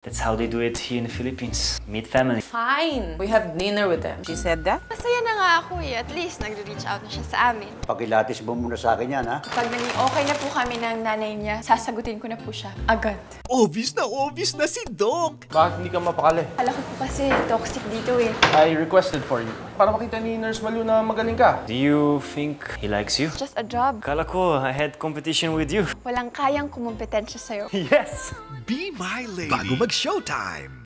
That's how they do it here in the Philippines. Meet family. Fine. We have dinner with them. She said that? Masaya na nga ako eh. At least nagre-reach out na siya sa amin. Pakilatis mo muna sa akin yan, ha? Pag naging okay na po kami ng nanay niya, sasagutin ko na po siya agad. Obvious na si Doc! Bakit hindi ka mapakali? Kala ko po kasi toxic dito eh. I requested for you. Para makita ni Nurse Malu na magaling ka. Do you think he likes you? Just a job. Kala ko, I had competition with you. Walang kayang kumumpetensya sa'yo. Yes! Be My Lady bago mag-showtime!